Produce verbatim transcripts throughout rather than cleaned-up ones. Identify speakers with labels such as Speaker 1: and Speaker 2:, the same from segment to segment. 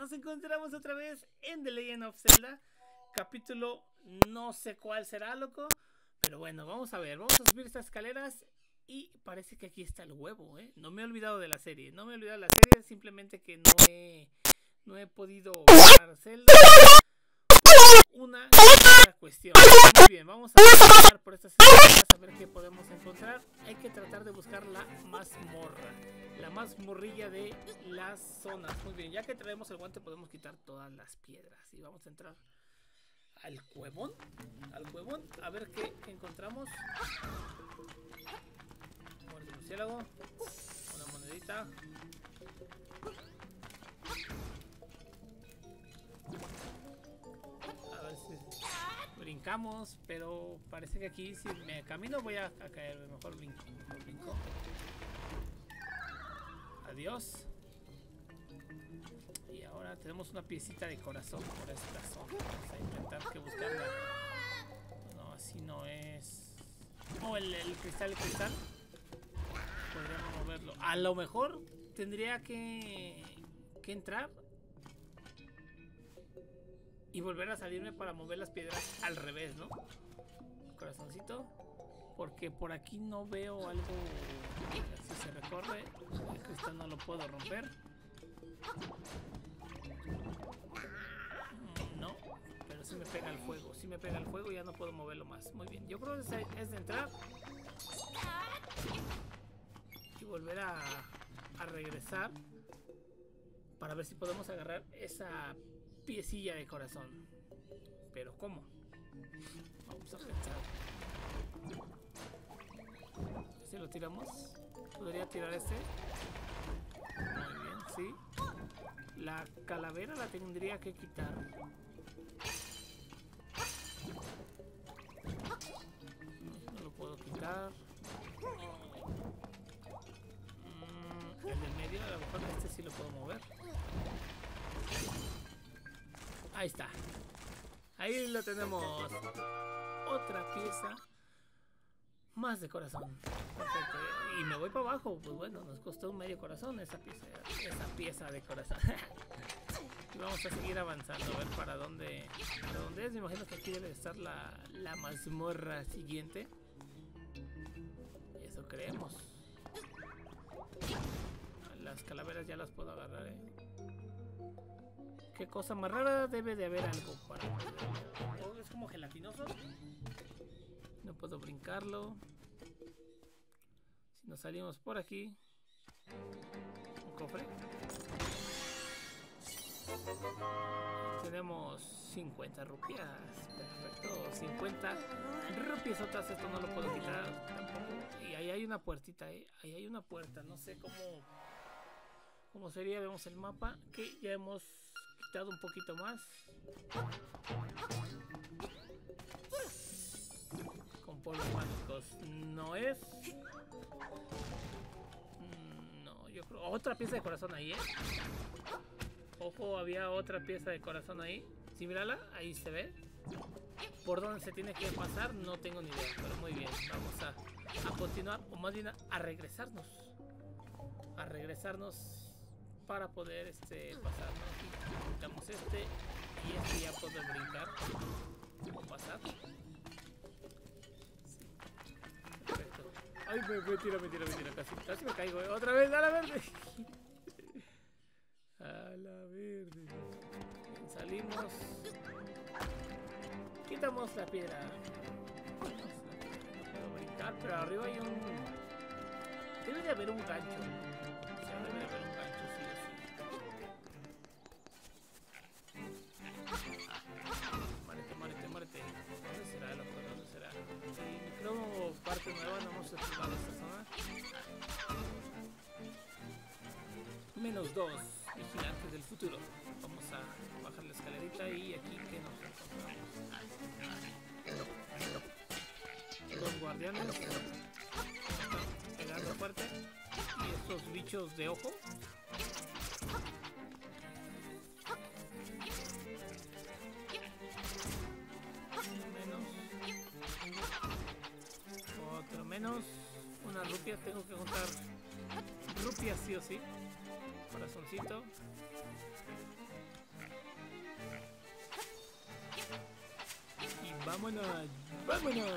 Speaker 1: nos encontramos otra vez en The Legend of Zelda. Capítulo no sé cuál será, loco. Pero bueno, vamos a ver, vamos a subir estas escaleras. Y parece que aquí está el huevo, ¿eh? No me he olvidado de la serie, no me he olvidado de la serie. Simplemente que no he, no he podido jugar Zelda. Una cuestión. Muy bien, vamos a pasar por estas escaleras a ver qué podemos encontrar. Hay que tratar de buscar la mazmorra, la mazmorrilla de las zonas. Muy bien, ya que traemos el guante podemos quitar todas las piedras. Y vamos a entrar al cuevón. Al cuevón, a ver qué encontramos. Un murciélago, una monedita. A ver si brincamos, pero parece que aquí si me camino voy a, a caer. Mejor brinco, mejor brinco. Adiós. Y ahora tenemos una piecita de corazón por esta zona. Vamos a intentar que buscarla. No, así no es. Oh, el, el cristal, el cristal. Podríamos moverlo. A lo mejor tendría que, que entrar y volver a salirme para mover las piedras al revés, ¿no? Corazoncito. Porque por aquí no veo algo. Si se recorre, el cristal no lo puedo romper. No, pero sí me pega el fuego. Si me pega el fuego, ya no puedo moverlo más. Muy bien, yo creo que es, es de entrar y volver a, a regresar para ver si podemos agarrar esa piecilla de corazón. Pero ¿cómo? Vamos a pensar. Si lo tiramos, podría tirar este. Muy bien, sí. La calavera la tendría que quitar. No lo puedo quitar. Mm, el del medio, a lo mejor este sí lo puedo mover. Ahí está. Ahí lo tenemos. Otra pieza más de corazón. Perfecto. Y me voy para abajo. Pues bueno, nos costó un medio corazón esa pieza, esa pieza de corazón. Y vamos a seguir avanzando. A ver para dónde, para dónde es. Me imagino que aquí debe estar la, la mazmorra siguiente. Eso creemos. Las calaveras ya las puedo agarrar, ¿eh? Qué cosa más rara, debe de haber algo para poder. Es como gelatinoso. No puedo brincarlo. Si nos salimos por aquí. Un cofre. Tenemos cincuenta rupias. Perfecto. cincuenta rupias otras. Esto no lo puedo quitar tampoco. Y ahí hay una puertita, ¿eh? Ahí hay una puerta. No sé cómo, cómo sería. Vemos el mapa. Que ya hemos quitado un poquito más. Con polvos mágicos. No es. No, yo creo. Otra pieza de corazón ahí, ¿eh? Ojo, había otra pieza de corazón ahí. ¿Sí, mírala? Ahí se ve. Por dónde se tiene que pasar, no tengo ni idea. Pero muy bien, vamos a, a continuar. O más bien a, a regresarnos. A regresarnos para poder este pasar, ¿no? Quitamos este y este ya puedo brincar o pasar. Sí. Perfecto. Ay, me, me tira, me tira, me tira. Casi, casi me caigo, ¿eh? Otra vez, a la verde. A la verde. Bien, salimos. Quitamos la piedra. Quitamos la piedra. No puedo brincar, pero arriba hay un. Debe de haber un gancho. O sea, debe de haber un gancho, sí o sí. Muérete, muérete, muérete. ¿Dónde será, loco? ¿Dónde será? Sí, me creo parte nueva, no vamos a explorar esta zona. Menos dos vigilantes del futuro. Vamos a bajar la escalerita y aquí que nos encontramos. Dos guardianes. Están pegando fuerte. Y estos bichos de ojo. Menos. Otro menos. Una rupia. Tengo que juntar rupias sí o sí. corazoncito. Y vámonos, vámonos.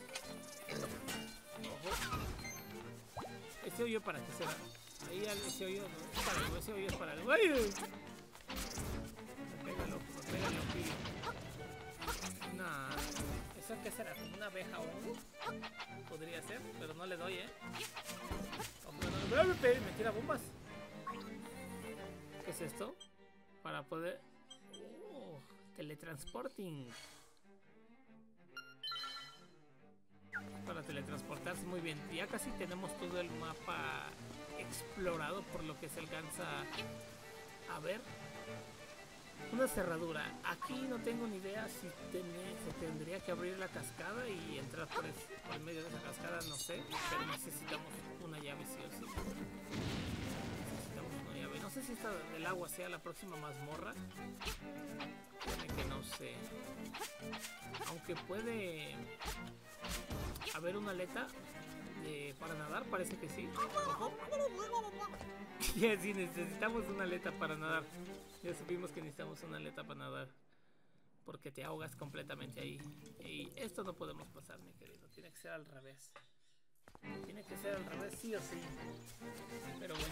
Speaker 1: Ojo. Ese hoyo para qué será. Ahí ese hoyo no es para algo, ese hoyo es para algo. ¡Ay! Me pega loco, me pega loquillo. Nah, ¿eso qué será? ¿Como una abeja o uno? Podría ser, pero no le doy, ¿eh? No, me tira bombas. ¿Qué es esto? Para poder... Oh, teletransporting. Para teletransportarse, muy bien. Ya casi tenemos todo el mapa explorado, por lo que se alcanza a ver. Una cerradura. Aquí no tengo ni idea si tiene, se tendría que abrir la cascada y entrar por el, por el medio de esa cascada, no sé. Pero necesitamos una llave sí o sí. Necesitamos una llave. No sé si esta del agua sea la próxima mazmorra. Tiene que no sé. Aunque puede haber una aleta de, para nadar, parece que sí. Ojo. Ya sí, necesitamos una aleta para nadar. Ya supimos que necesitamos una aleta para nadar. Porque te ahogas completamente ahí. Y esto no podemos pasar, mi querido. Tiene que ser al revés. Tiene que ser al revés, sí o sí. Pero bueno.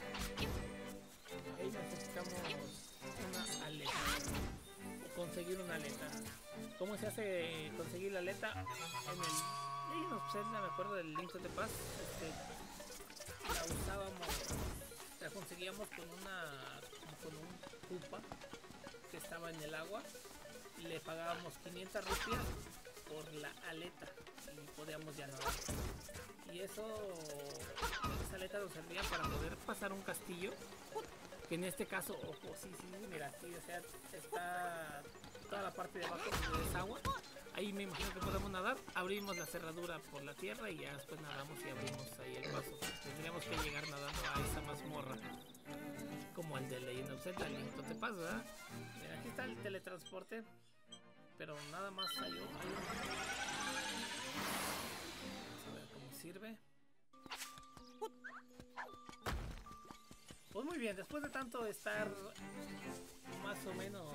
Speaker 1: Ahí necesitamos una aleta. O conseguir una aleta. ¿Cómo se hace conseguir la aleta? En el... Legend of Zelda, me acuerdo del Link to the Past. Este, la usábamos... La conseguíamos con una... con un pupa que estaba en el agua. Le pagábamos quinientas rupias por la aleta y podíamos ya nadar. Y eso, esa aleta nos servía para poder pasar un castillo, que en este caso, ojo, sí, sí, mira, aquí, o sea, está toda la parte de abajo donde es agua. Ahí me imagino que podemos nadar, abrimos la cerradura por la tierra y ya después nadamos y abrimos ahí el paso. Tendríamos que llegar nadando a esa mazmorra, como el de Legend of Zelda, el Link to the Past, ¿verdad? Mira, aquí está el teletransporte, pero nada más hay un... Hay un... Vamos a ver cómo sirve. Pues muy bien, después de tanto estar más o menos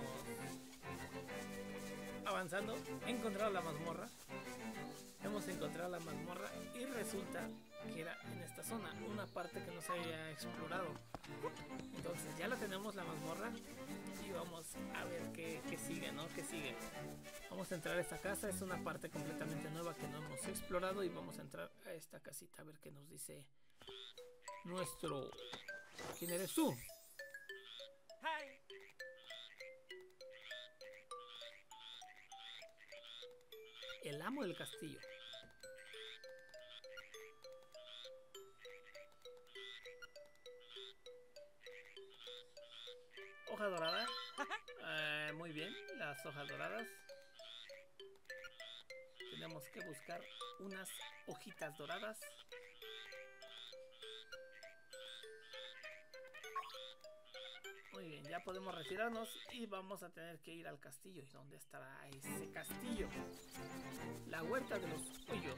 Speaker 1: avanzando, he encontrado la mazmorra. Hemos encontrado la mazmorra y resulta que era en esta zona, una parte que no se había explorado. Entonces ya la tenemos, la mazmorra, y vamos a ver qué, qué sigue, ¿no? ¿Qué sigue? Vamos a entrar a esta casa, es una parte completamente nueva que no hemos explorado y vamos a entrar a esta casita a ver qué nos dice nuestro... ¿Quién eres tú? El amo del castillo. Hoja dorada. Eh, muy bien, las hojas doradas. Tenemos que buscar unas hojitas doradas. Muy bien, ya podemos retirarnos y vamos a tener que ir al castillo. ¿Y dónde estará ese castillo? La huerta de los hoyos.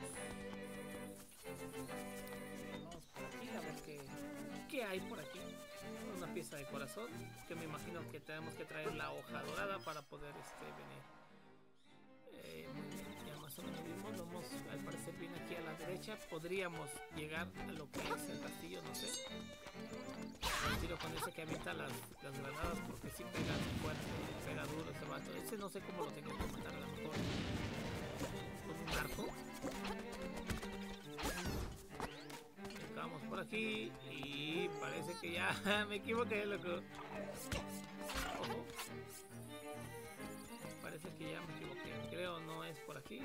Speaker 1: Vamos por aquí a ver qué, qué hay por aquí. Una pieza de corazón que me imagino que tenemos que traer la hoja dorada para poder este, venir. Eh, muy bien, ya más o menos vimos, vamos al parecer bien aquí a la derecha. Podríamos llegar a lo que es el castillo, no sé. Un tiro con ese que avienta las, las granadas porque si sí pega fuerte, pega duro ese vato. Ese no sé cómo lo tengo que matar, a lo mejor con un arco. Vamos por aquí y parece que ya me equivoqué, loco. Ojo. Parece que ya me equivoqué. Creo no es por aquí.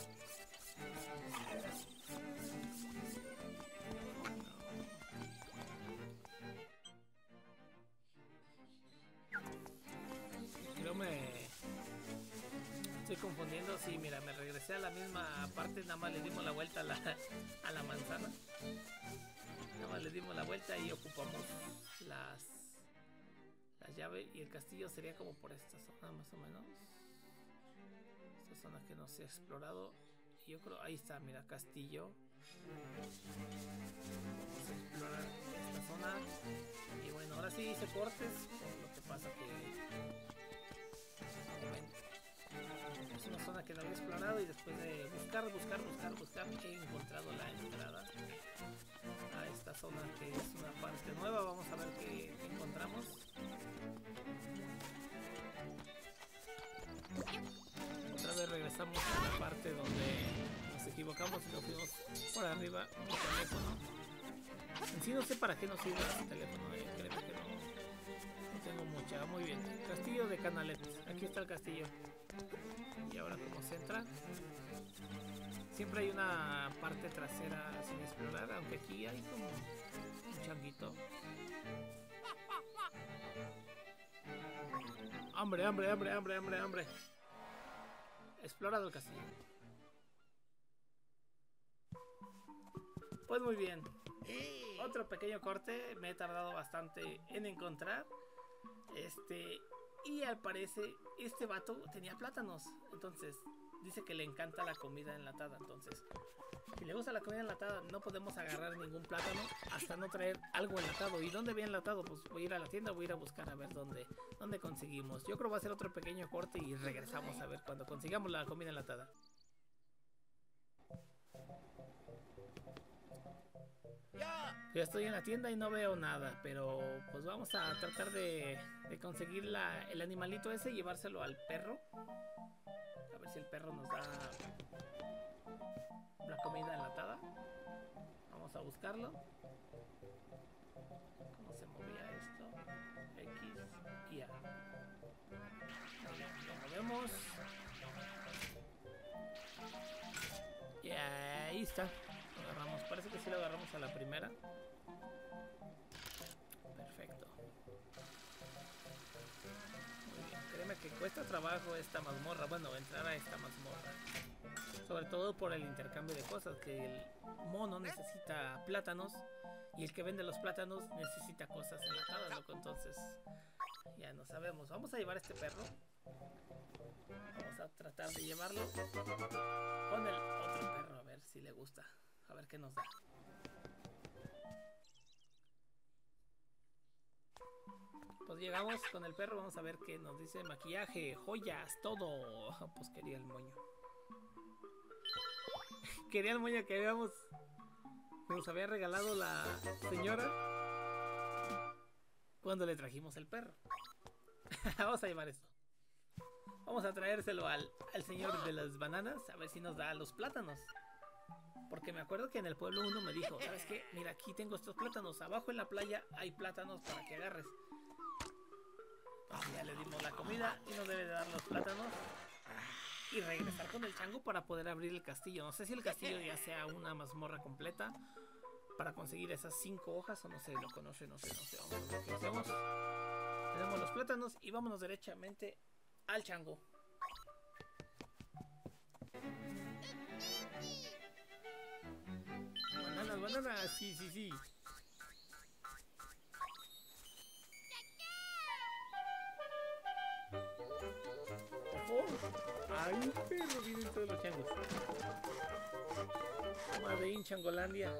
Speaker 1: Creo me estoy confundiendo. Sí, mira, me regresé a la misma parte. Nada más le dimos la vuelta a la, a la manzana. Nada más le dimos la vuelta y ocupamos las las llaves. Y el castillo sería como por esta zona más o menos. Esta zona que no se ha explorado. Y yo creo, ahí está, mira, castillo. Vamos a explorar esta zona. Y bueno, ahora sí hice cortes. Por lo que pasa que... es una zona que no había explorado y después de buscar, buscar, buscar, buscar, he encontrado la entrada a esta zona que es una parte nueva. Vamos a ver qué, qué encontramos. Otra vez regresamos a la parte donde nos equivocamos y nos fuimos por arriba mi teléfono. En sí no sé para qué nos sirve ese teléfono, eh. Créeme que no, no tengo mucha. Muy bien, castillo de Canalet. Aquí está el castillo. Y ahora como se entra, siempre hay una parte trasera sin explorar, aunque aquí hay como un changuito. Hambre, hambre, hambre, hambre, hambre, hambre. Explorado el castillo. Pues muy bien. Otro pequeño corte. Me he tardado bastante en encontrar. Este... Y al parecer este vato tenía plátanos. Entonces dice que le encanta la comida enlatada. Entonces si le gusta la comida enlatada, no podemos agarrar ningún plátano hasta no traer algo enlatado. ¿Y dónde había enlatado? Pues voy a ir a la tienda, voy a ir a buscar a ver dónde, dónde conseguimos. Yo creo que va a ser otro pequeño corte y regresamos a ver cuando consigamos la comida enlatada. Ya estoy en la tienda y no veo nada, pero pues vamos a tratar de, de conseguir la, el animalito ese y llevárselo al perro. A ver si el perro nos da la comida enlatada. Vamos a buscarlo. ¿Cómo se movía esto? X y A. Lo movemos. Y ahí está. Lo agarramos. Parece que sí lo agarramos a la primera. Perfecto. Muy bien. Créeme que cuesta trabajo esta mazmorra. Bueno, entrar a esta mazmorra. Sobre todo por el intercambio de cosas. Que el mono necesita plátanos. Y el que vende los plátanos necesita cosas enlatadas, loco. Entonces, ya no sabemos. Vamos a llevar a este perro. Vamos a tratar de llevarlo con el otro perro. A ver si le gusta. A ver qué nos da. Pues llegamos con el perro. Vamos a ver qué nos dice. Maquillaje, joyas, todo. Pues quería el moño. Quería el moño que habíamos... nos había regalado la señora cuando le trajimos el perro. Vamos a llevar esto. Vamos a traérselo al, al señor de las bananas. A ver si nos da los plátanos. Porque me acuerdo que en el pueblo uno me dijo, ¿sabes qué? Mira, aquí tengo estos plátanos. Abajo en la playa hay plátanos para que agarres. Pues ya le dimos la comida y nos debe de dar los plátanos. Y regresar con el chango para poder abrir el castillo. No sé si el castillo ya sea una mazmorra completa para conseguir esas cinco hojas o no sé, lo conoce, no sé, no sé. Vamos a ver qué hacemos. Tenemos los plátanos y vámonos derechamente al chango. Bananas, bananas, sí, sí, sí. ¡Ojo! ¡Ay, perro! Vienen todos los changos. Made in Changolandia.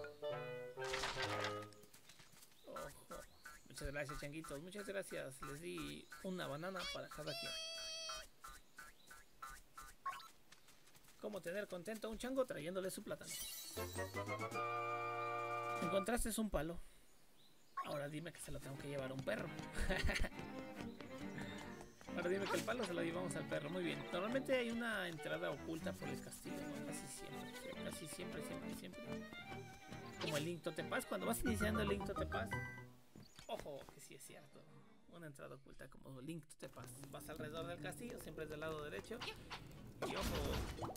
Speaker 1: Ojo. Muchas gracias, changuitos. Muchas gracias. Les di una banana para cada quien. ¿Cómo tener contento a un chango trayéndole su plátano? Encontraste un palo. Ahora dime que se lo tengo que llevar a un perro. Ahora dime que el palo se lo llevamos al perro. Muy bien. Normalmente hay una entrada oculta por el castillo, ¿no? Casi siempre. Casi siempre, siempre, siempre. Como el Link Totem Pass. Cuando vas iniciando el Link Totem Pass. Ojo, que sí es cierto. Una entrada oculta como Link Totem Pass. Vas alrededor del castillo. Siempre es del lado derecho. Y ojo.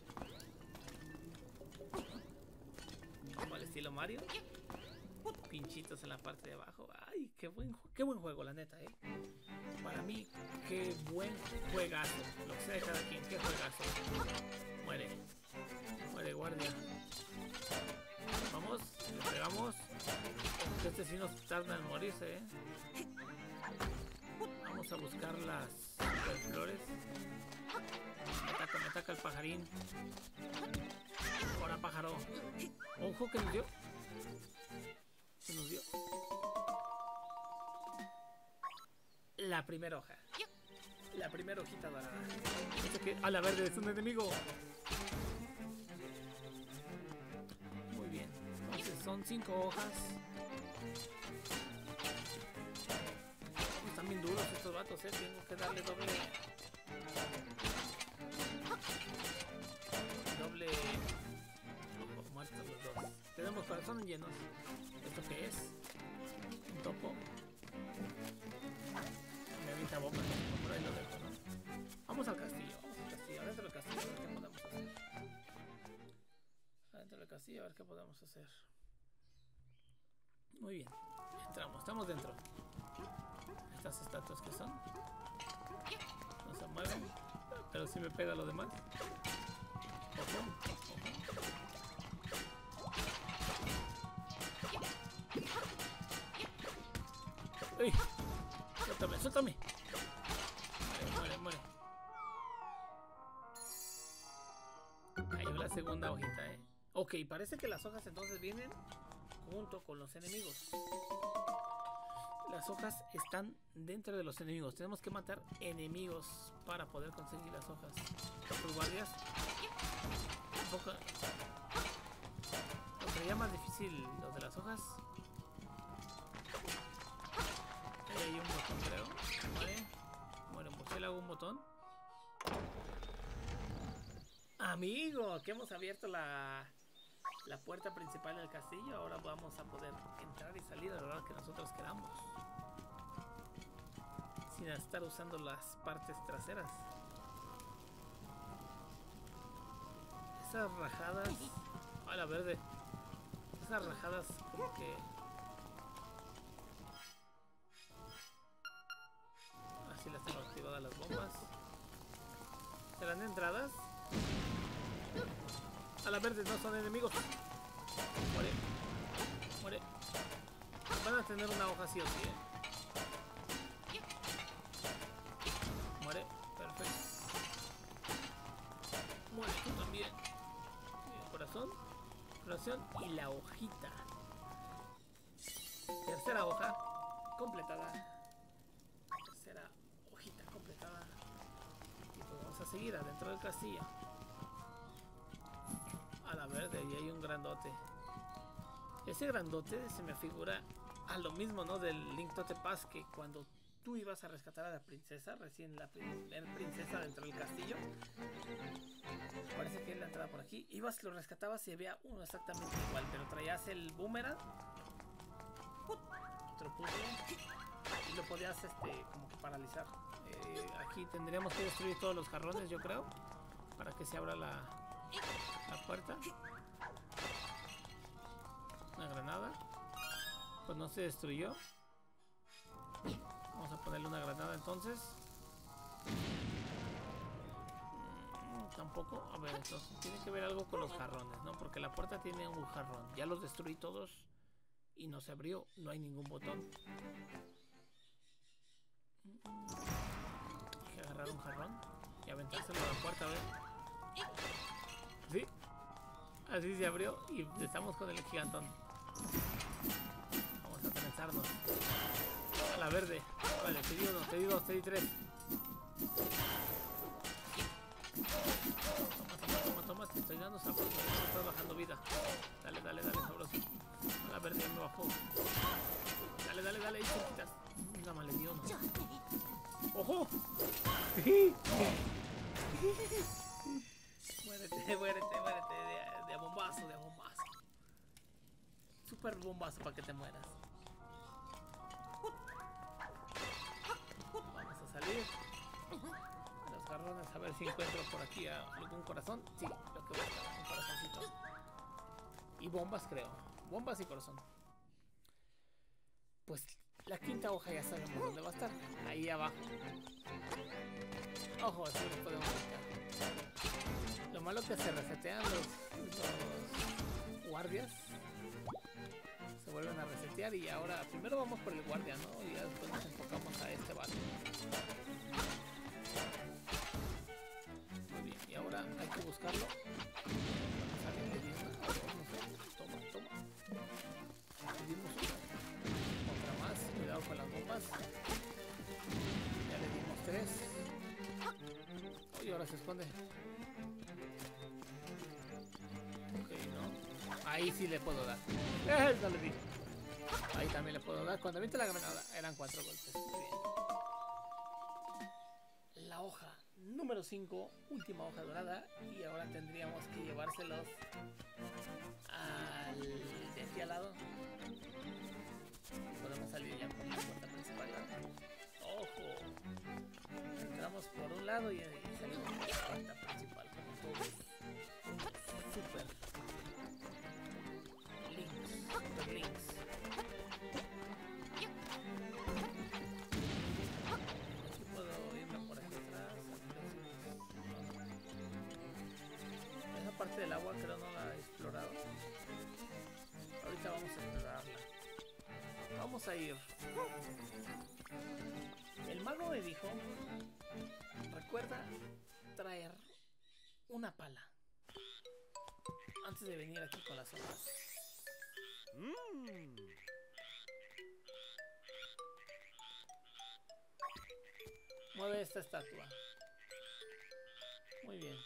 Speaker 1: Como al estilo Mario. Pinchitos en la parte de abajo. Ay, qué buen, qué buen juego, la neta, eh. Para mí, qué buen juegazo. Lo que sea de cada quien, qué juegazo. Muere. Muere, guardia. Vamos, le pegamos. Este sí nos tarda en morirse, eh. Vamos a buscar las flores. Me ataca, me ataca el pajarín. Ahora, pájaro. Ojo, que nos dio. Se nos dio. La primera hoja. La primera hojita dorada. ¿Esto qué? A la verde, es un enemigo. Muy bien. Entonces son cinco hojas. Están bien duros estos vatos, eh. Tengo que darle doble. Doble. Oh, muertos los dos. Tenemos corazones llenos. ¿Esto qué es? Un topo. Me avienta boca, ¿no? Por ahí lo dejo, ¿no? Vamos al castillo, vamos al castillo. Adentro del castillo, a ver qué podemos hacer. Adentro del castillo, a ver qué podemos hacer. Muy bien. Entramos, estamos dentro. Estas estatuas que son. No se mueven. Pero sí me pega lo demás. Ojo, ojo. ¡Uy! Suéltame, suéltame. Muere, muere, muere. Cayó la segunda hojita, eh. Ok, parece que las hojas entonces vienen junto con los enemigos. Las hojas están dentro de los enemigos. Tenemos que matar enemigos para poder conseguir las hojas. Los guardias. Un poco. Lo que sería más difícil los de las hojas. Ahí hay un botón, creo. Vale. Bueno, pues él hago un botón. Amigo, que hemos abierto la, la puerta principal del castillo. Ahora vamos a poder entrar y salir a la hora que nosotros queramos. Sin estar usando las partes traseras. Esas rajadas. A la verde. Esas rajadas como que. Así las tengo activadas las bombas. ¿Serán entradas? A la verde, no son enemigos. Muere. Muere. Van a tener una hoja sí o sí, eh. Muere. Perfecto. Muere tú también. El corazón. Corazón y la hojita. Tercera hoja completada. Tercera hojita completada. Y pues vamos a seguir adentro del castillo. A la verde, y hay un grandote. Ese grandote se me figura a lo mismo, ¿no? Del Link to the Past, que cuando tú ibas a rescatar a la princesa, recién la primera princesa dentro del castillo. Parece que es la entrada por aquí. Ibas, lo rescatabas y había uno exactamente igual, pero traías el boomerang. Otro puzzle. Y lo podías, este, como que paralizar. Eh, aquí tendríamos que destruir todos los jarrones, yo creo, para que se abra la... la puerta. Una granada. Pues no se destruyó. Vamos a ponerle una granada entonces. Mm, tampoco. A ver, entonces tiene que ver algo con los jarrones, ¿no? Porque la puerta tiene un jarrón. Ya los destruí todos y no se abrió. No hay ningún botón. Hay que agarrar un jarrón y aventárselo a la puerta, a ver. ¿Sí? Así se abrió y estamos con el gigantón. Vamos a trenzarnos. A la verde. Vale, te di uno, te di dos, te di tres. Toma, toma, toma, toma. Te estoy dando sabroso. Me estás bajando vida. Dale, dale, dale, sabroso. A la verde ya me bajó. Dale, dale, dale. Ahí cerquitas. Una mala, le dio uno. ¡Ojo! Muérete, muérete, muérete de, de bombazo, de bombazo. Super bombazo para que te mueras. Vamos a salir. Los jarrones, a ver si encuentro por aquí algún corazón. Sí, lo que voy a buscar, un corazoncito. Y bombas, creo. Bombas y corazón. Pues la quinta hoja ya sabemos dónde va a estar. Ahí abajo. Ojo, así lo podemos buscar. Lo malo que se resetean los, los guardias. Se vuelven a resetear y ahora primero vamos por el guardia, ¿no? Y ya después nos enfocamos a este vato. Muy bien, y ahora hay que buscarlo. Vamos a ahora se esconde. Ok, no. Ahí sí le puedo dar. ¡Eh! No le di. Ahí también le puedo dar. Cuando aviente la granada eran cuatro golpes. Muy bien. La hoja número cinco, última hoja dorada. Y ahora tendríamos que llevárselos al de aquí al lado. Podemos salir ya por la puerta principal. ¡Ojo! Entramos por un lado y, y salimos por la puerta principal. Como todos. Super links. Super links. Aquí puedo irme por aquí atrás. Esa parte del agua creo no la he explorado. Ahorita vamos a explorarla. Vamos a ir. El mago me dijo, recuerda traer una pala antes de venir aquí con las hojas. Mm. Mueve esta estatua. Muy bien.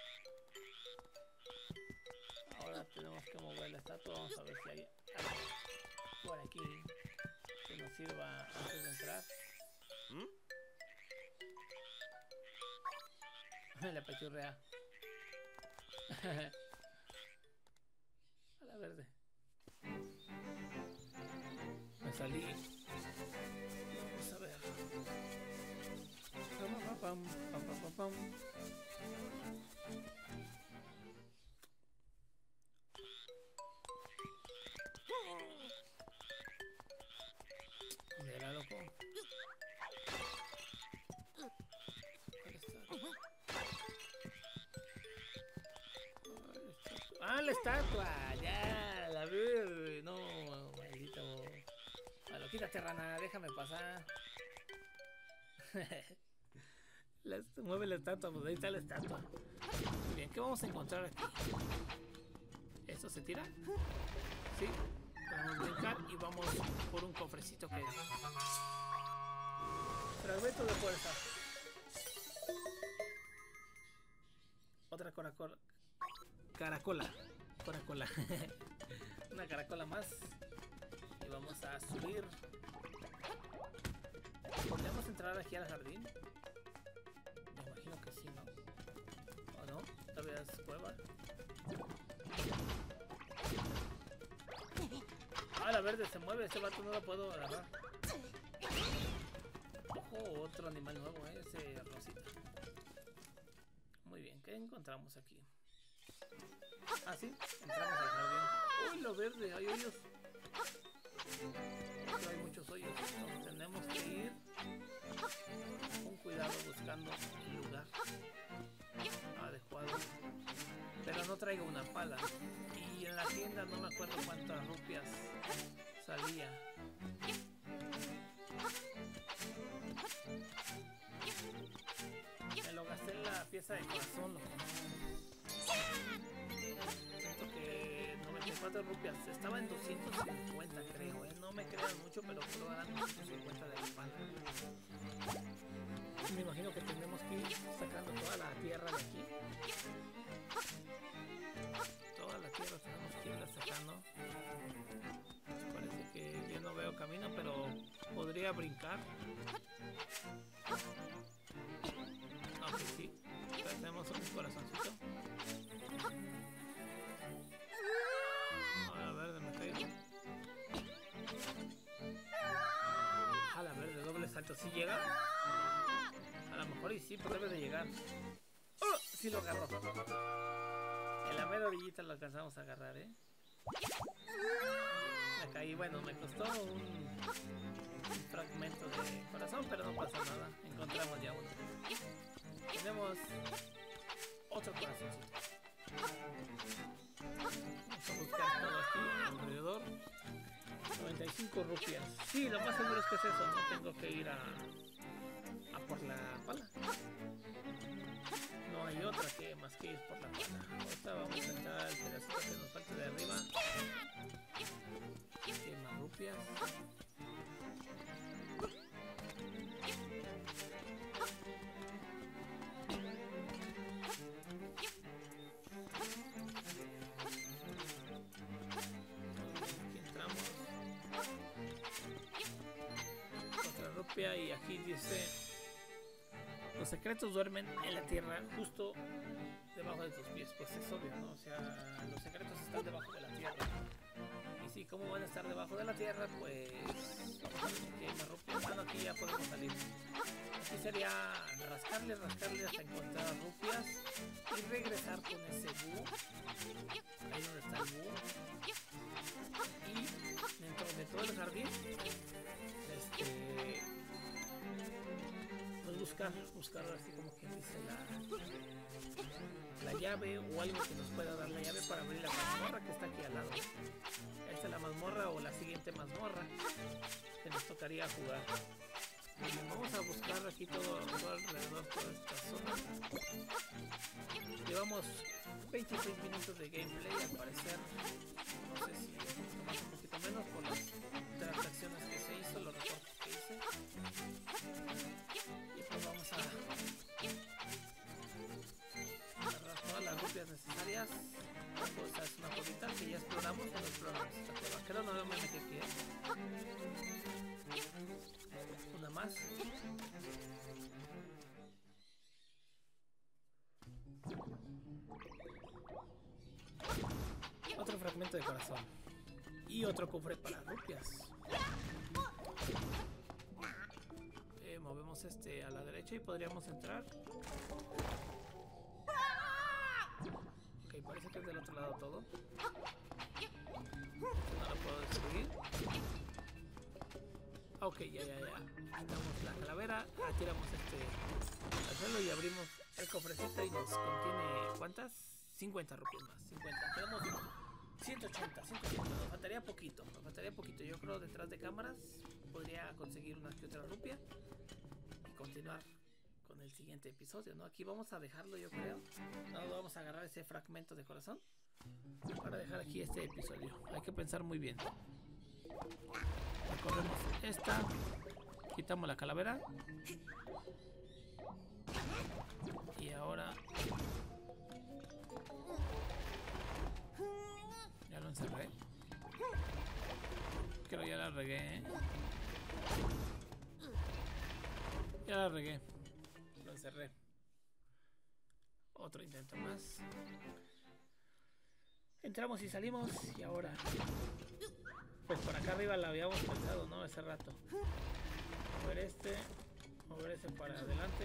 Speaker 1: Ahora tenemos que mover la estatua. Vamos a ver si hay algo por aquí que nos sirva antes de entrar. ¿Mm? La pachurrea. A la verde. Me salí. Vamos a ver. Pam, pam, pam, pam, pam, pam. ¿Dónde era, loco? ¡Ah, la estatua! ¡Ya! ¡La veo! No, maldito. Bueno, quítate, rana, déjame pasar. La, mueve la estatua, pues ahí está la estatua. Muy bien, ¿qué vamos a encontrar aquí? ¿Esto se tira? Sí. Podemos brincar y vamos por un cofrecito que... Fragmento de fuerza. Otra caracola. Caracola. Caracola. Una caracola más. Y vamos a subir. ¿Podríamos entrar aquí al jardín? Me imagino que sí, ¿no? ¿O no? ¿Todavía es cueva? Ah, la verde se mueve. Este vato no lo puedo agarrar. Ojo, otro animal nuevo, ¿eh? Ese rosita. Muy bien, ¿qué encontramos aquí? Ah, sí, entramos al jardín. Uy, lo verde, hay hoyos. Aquí hay muchos hoyos. Entonces tenemos que ir con cuidado buscando el lugar adecuado. Pero no traigo una pala. Y en la tienda no me acuerdo cuántas rupias salía. Me lo gasté en la pieza de corazón, loco. Siento que noventa y cuatro rupias. Estaba en doscientos cincuenta, creo, ¿eh? No me crean mucho, pero solo eran doscientos cincuenta de la pala. Me imagino que tenemos que ir sacando toda la tierra de aquí. Toda la tierra tenemos que irla sacando. Parece que yo no veo camino, pero podría brincar. Aunque sí, tenemos un corazoncito. A la verde me caigo. A la verde, doble salto. ¿Sí llega? A lo mejor y sí, pero debe de llegar. ¡Oh! Sí lo agarró. En la mera orillita lo alcanzamos a agarrar, ¿eh? Me caí, bueno, me costó un, un fragmento de corazón, pero no pasa nada. Encontramos ya uno. Tenemos otro corazoncito. Vamos a buscar todo aquí alrededor. noventa y cinco rupias. Sí, lo más seguro es que es eso. No tengo que ir a, a por la pala. No hay otra que más que ir por la pala. Ahorita vamos a entrar al pedacito que nos falta de arriba. ¿Qué más rupias? aquí dice: los secretos duermen en la tierra justo debajo de tus pies. Pues es obvio, ¿no? O sea, los secretos están debajo de la tierra. Y sí, ¿cómo van a estar debajo de la tierra? Pues... que me rompí la mano, aquí ya podemos salir. Aquí sería rascarle, rascarle hasta encontrar rupias y regresar con ese búho. Ahí donde está el búho. Y dentro de todo el jardín, este... pues buscar, buscar así como que dice la, la llave o algo que nos pueda dar la llave para abrir la mazmorra que está aquí al lado. Esta es la mazmorra o la siguiente mazmorra que nos tocaría jugar. Bien, vamos a buscar aquí todo, todo alrededor, toda esta zona. Llevamos veintiséis minutos de gameplay, al parecer. No sé si un poquito más, un poquito menos por las transacciones que se hizo, los reportes que hice. Y pues vamos a agarrar todas las rupias necesarias. Esta es una cuevita que ya exploramos, no exploramos esta cueva. Creo no me metí aquí, ¿eh? Una más. Otro fragmento de corazón. Y otro cofre para rupias. Eh, movemos este a la derecha y podríamos entrar. Ok, parece que es del otro lado todo. No lo puedo destruir. Ok, ya, ya, ya. Quitamos la calavera, tiramos este al suelo y abrimos el cofrecito y nos contiene, ¿cuántas? cincuenta rupias más, cincuenta. Tenemos ciento ochenta, ciento ochenta. Nos faltaría poquito, nos faltaría poquito. Yo creo detrás de cámaras podría conseguir una que otra rupia y continuar con el siguiente episodio, ¿no? Aquí vamos a dejarlo, yo creo. No, vamos a agarrar ese fragmento de corazón para dejar aquí este episodio. Hay que pensar muy bien. Recorremos esta, quitamos la calavera y ahora ya lo encerré. Creo ya la regué, ¿eh? Ya la regué. Lo encerré. Otro intento más. Entramos y salimos y ahora... pues por acá arriba la habíamos pensado, ¿no? Hace rato. Mover este, mover ese para adelante.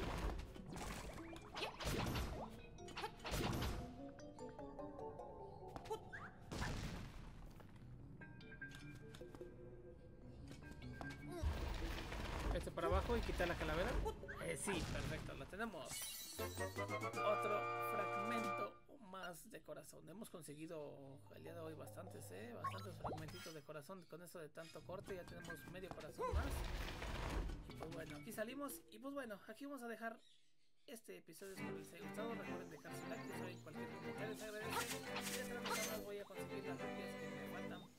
Speaker 1: Este para abajo y quitar la calavera. Eh, sí, perfecto, la tenemos. Otro fragmento más de corazón. Hemos conseguido el día de hoy bastantes, ¿eh? Bastantes fragmentitos de corazón. Con eso de tanto corte ya tenemos medio corazón más. Y pues bueno, aquí salimos. Y pues bueno, aquí vamos a dejar este episodio. Espero les haya gustado. Recuerden dejar su like, si cualquier comentario se agradece. Y dentro de las cámaras voy a conseguir las rupias que me faltan